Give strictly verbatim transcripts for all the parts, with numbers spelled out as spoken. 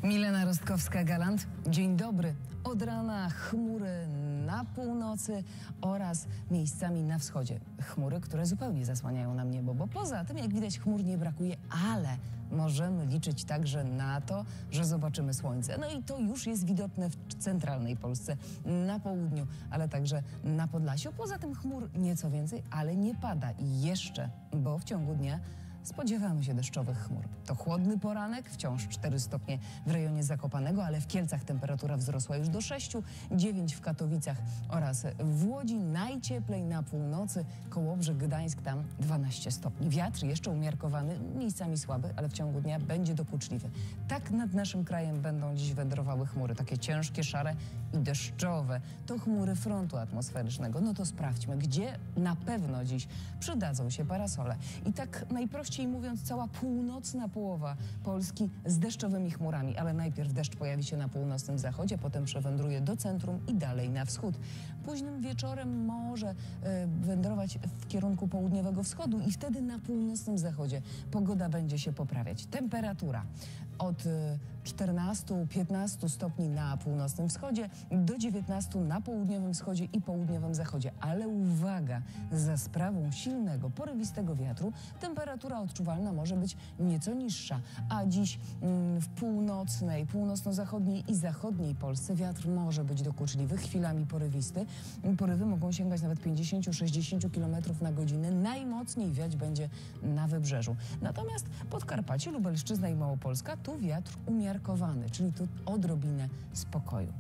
Milena Rostkowska-Galant. Dzień dobry. Od rana chmury na północy oraz miejscami na wschodzie. Chmury, które zupełnie zasłaniają nam niebo, bo poza tym, jak widać, chmur nie brakuje, ale możemy liczyć także na to, że zobaczymy słońce. No i to już jest widoczne w centralnej Polsce, na południu, ale także na Podlasiu. Poza tym chmur nieco więcej, ale nie pada jeszcze, bo w ciągu dnia spodziewamy się deszczowych chmur. To chłodny poranek, wciąż cztery stopnie w rejonie Zakopanego, ale w Kielcach temperatura wzrosła już do sześciu, dziewięć w Katowicach oraz w Łodzi. Najcieplej na północy, Kołobrzeg, Gdańsk, tam dwanaście stopni. Wiatr jeszcze umiarkowany, miejscami słaby, ale w ciągu dnia będzie dokuczliwy. Tak nad naszym krajem będą dziś wędrowały chmury, takie ciężkie, szare i deszczowe. To chmury frontu atmosferycznego. No to sprawdźmy, gdzie na pewno dziś przydadzą się parasole. I tak najprościej mówiąc, cała północna połowa Polski z deszczowymi chmurami, ale najpierw deszcz pojawi się na północnym zachodzie, potem przewędruje do centrum i dalej na wschód. Późnym wieczorem może y, wędrować w kierunku południowego wschodu i wtedy na północnym zachodzie pogoda będzie się poprawiać. Temperatura od y, czternastu do piętnastu stopni na północnym wschodzie do dziewiętnastu na południowym wschodzie i południowym zachodzie. Ale uwaga, za sprawą silnego, porywistego wiatru temperatura odczuwalna może być nieco niższa, a dziś mm, w północnej, północno-zachodniej i zachodniej Polsce wiatr może być dokuczliwy, chwilami porywisty. Porywy mogą sięgać nawet pięćdziesiąt do sześćdziesięciu kilometrów na godzinę. Najmocniej wiać będzie na wybrzeżu. Natomiast Podkarpacie, Lubelszczyzna i Małopolska, tu wiatr umiarkowany, czyli tu odrobinę spokoju.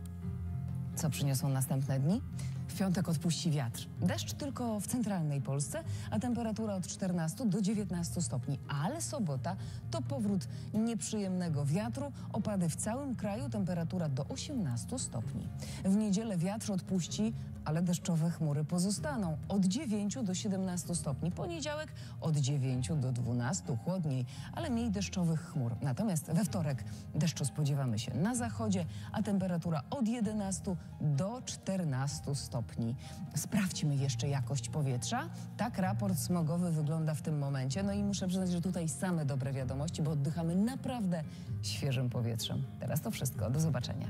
Co przyniosą następne dni? W piątek odpuści wiatr. Deszcz tylko w centralnej Polsce, a temperatura od czternastu do dziewiętnastu stopni. Ale sobota to powrót nieprzyjemnego wiatru, opady w całym kraju, temperatura do osiemnastu stopni. W niedzielę wiatr odpuści, ale deszczowe chmury pozostaną od dziewięciu do siedemnastu stopni. Poniedziałek od dziewięciu do dwunastu, chłodniej, ale mniej deszczowych chmur. Natomiast we wtorek deszczu spodziewamy się na zachodzie, a temperatura od jedenastu do czternastu stopni. Sprawdźmy jeszcze jakość powietrza. Tak raport smogowy wygląda w tym momencie. No i muszę przyznać, że tutaj same dobre wiadomości, bo oddychamy naprawdę świeżym powietrzem. Teraz to wszystko. Do zobaczenia.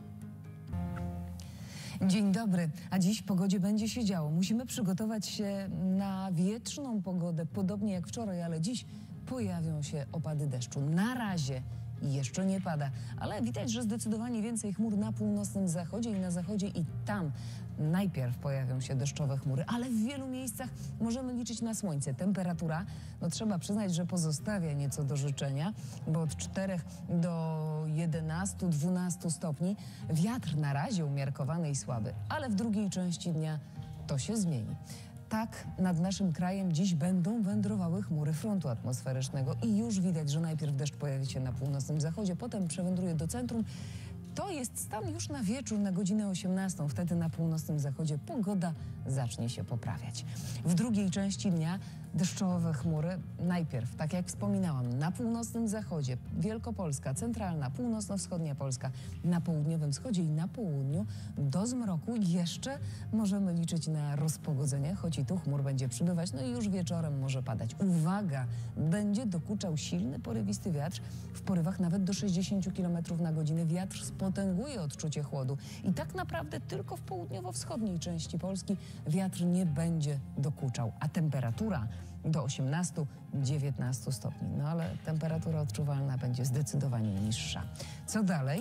Dzień dobry, a dziś w pogodzie będzie się działo. Musimy przygotować się na wietrzną pogodę, podobnie jak wczoraj, ale dziś pojawią się opady deszczu. Na razie jeszcze nie pada, ale widać, że zdecydowanie więcej chmur na północnym zachodzie i na zachodzie i tam najpierw pojawią się deszczowe chmury, ale w wielu miejscach możemy liczyć na słońce. Temperatura, no trzeba przyznać, że pozostawia nieco do życzenia, bo od czterech do jedenastu do dwunastu stopni. Wiatr na razie umiarkowany i słaby, ale w drugiej części dnia to się zmieni. Tak nad naszym krajem dziś będą wędrowały chmury frontu atmosferycznego i już widać, że najpierw deszcz pojawi się na północnym zachodzie, potem przewędruje do centrum. To jest stan już na wieczór, na godzinę osiemnastą. Wtedy na północnym zachodzie pogoda zacznie się poprawiać. W drugiej części dnia deszczowe chmury najpierw, tak jak wspominałam, na północnym zachodzie, Wielkopolska, centralna, północno-wschodnia Polska, na południowym wschodzie i na południu do zmroku jeszcze możemy liczyć na rozpogodzenie, choć i tu chmur będzie przybywać, no i już wieczorem może padać. Uwaga, będzie dokuczał silny, porywisty wiatr, w porywach nawet do sześćdziesięciu kilometrów na godzinę. Wiatr spotęguje odczucie chłodu i tak naprawdę tylko w południowo-wschodniej części Polski wiatr nie będzie dokuczał, a temperatura do osiemnastu do dziewiętnastu stopni. No ale temperatura odczuwalna będzie zdecydowanie niższa. Co dalej?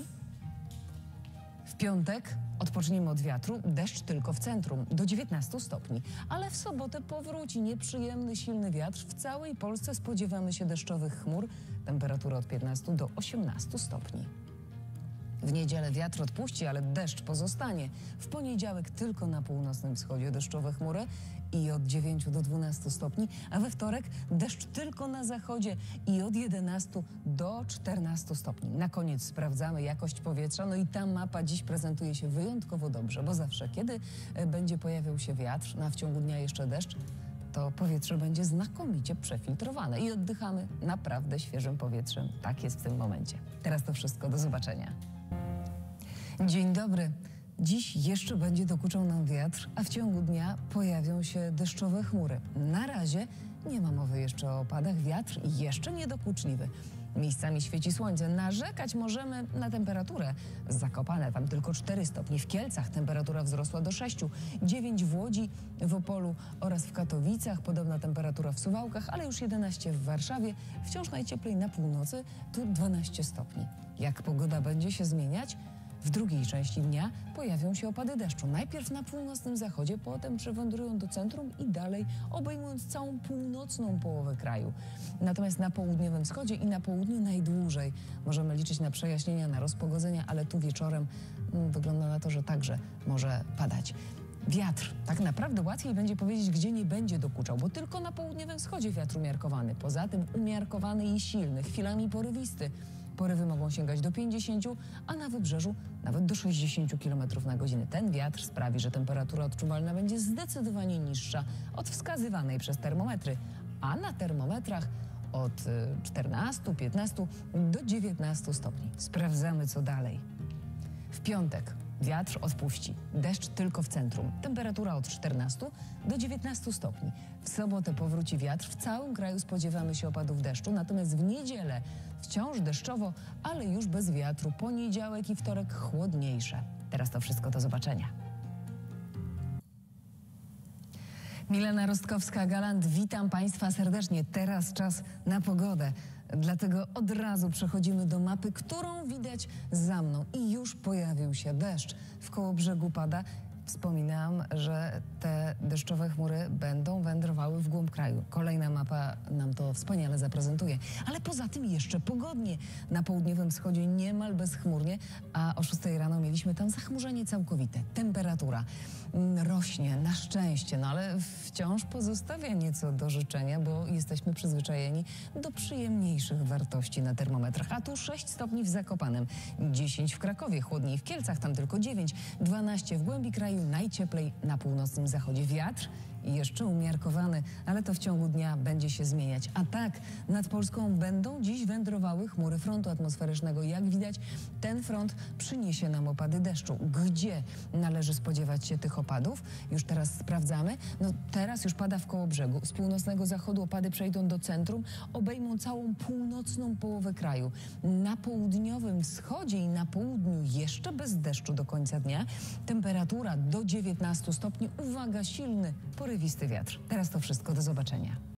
W piątek odpoczniemy od wiatru, deszcz tylko w centrum, do dziewiętnastu stopni. Ale w sobotę powróci nieprzyjemny, silny wiatr. W całej Polsce spodziewamy się deszczowych chmur, temperatura od piętnastu do osiemnastu stopni. W niedzielę wiatr odpuści, ale deszcz pozostanie. W poniedziałek tylko na północnym wschodzie deszczowe chmury i od dziewięciu do dwunastu stopni, a we wtorek deszcz tylko na zachodzie i od jedenastu do czternastu stopni. Na koniec sprawdzamy jakość powietrza, no i ta mapa dziś prezentuje się wyjątkowo dobrze, bo zawsze, kiedy będzie pojawiał się wiatr, a w ciągu dnia jeszcze deszcz, to powietrze będzie znakomicie przefiltrowane i oddychamy naprawdę świeżym powietrzem. Tak jest w tym momencie. Teraz to wszystko. Do zobaczenia. Dzień dobry. Dziś jeszcze będzie dokuczał nam wiatr, a w ciągu dnia pojawią się deszczowe chmury. Na razie nie ma mowy jeszcze o opadach. Wiatr jeszcze niedokuczliwy. Miejscami świeci słońce. Narzekać możemy na temperaturę. Zakopane tam tylko cztery stopnie. W Kielcach temperatura wzrosła do sześciu. dziewięć w Łodzi, w Opolu oraz w Katowicach. Podobna temperatura w Suwałkach, ale już jedenaście w Warszawie. Wciąż najcieplej na północy, tu dwanaście stopni. Jak pogoda będzie się zmieniać? W drugiej części dnia pojawią się opady deszczu. Najpierw na północnym zachodzie, potem przewędrują do centrum i dalej, obejmując całą północną połowę kraju. Natomiast na południowym wschodzie i na południu najdłużej możemy liczyć na przejaśnienia, na rozpogodzenia, ale tu wieczorem mm, wygląda na to, że także może padać. Wiatr. Tak naprawdę łatwiej będzie powiedzieć, gdzie nie będzie dokuczał, bo tylko na południowym wschodzie wiatr umiarkowany. Poza tym umiarkowany i silny, chwilami porywisty. Porywy mogą sięgać do pięćdziesięciu, a na wybrzeżu nawet do sześćdziesięciu kilometrów na godzinę. Ten wiatr sprawi, że temperatura odczuwalna będzie zdecydowanie niższa od wskazywanej przez termometry, a na termometrach od czternastu, piętnastu do dziewiętnastu stopni. Sprawdzamy, co dalej. W piątek wiatr odpuści. Deszcz tylko w centrum. Temperatura od czternastu do dziewiętnastu stopni. W sobotę powróci wiatr. W całym kraju spodziewamy się opadów deszczu. Natomiast w niedzielę wciąż deszczowo, ale już bez wiatru. Poniedziałek i wtorek chłodniejsze. Teraz to wszystko, do zobaczenia. Milena Rostkowska-Galant, witam Państwa serdecznie. Teraz czas na pogodę. Dlatego od razu przechodzimy do mapy, którą widać za mną. I już pojawił się deszcz. W Kołobrzegu pada. Wspominałam, że te deszczowe chmury będą wędrowały w głąb kraju. Kolejna mapa nam to wspaniale zaprezentuje. Ale poza tym jeszcze pogodnie. Na południowym wschodzie niemal bezchmurnie, a o szóstej rano mieliśmy tam zachmurzenie całkowite. Temperatura rośnie, na szczęście, no ale wciąż pozostawia nieco do życzenia, bo jesteśmy przyzwyczajeni do przyjemniejszych wartości na termometrach. A tu sześć stopni w Zakopanem, dziesięć w Krakowie, chłodniej w Kielcach, tam tylko dziewięć, dwanaście w głębi kraju, najcieplej na północnym zachodzie. Wiatr i jeszcze umiarkowany, ale to w ciągu dnia będzie się zmieniać. A tak, nad Polską będą dziś wędrowały chmury frontu atmosferycznego. Jak widać, ten front przyniesie nam opady deszczu. Gdzie należy spodziewać się tych opadów? Już teraz sprawdzamy. No teraz już pada w Kołobrzegu. Z północnego zachodu opady przejdą do centrum, obejmą całą północną połowę kraju. Na południowym wschodzie i na południu jeszcze bez deszczu do końca dnia. Temperatura do dziewiętnastu stopni. Uwaga, silny, porywisty wiatr. Teraz to wszystko, do zobaczenia.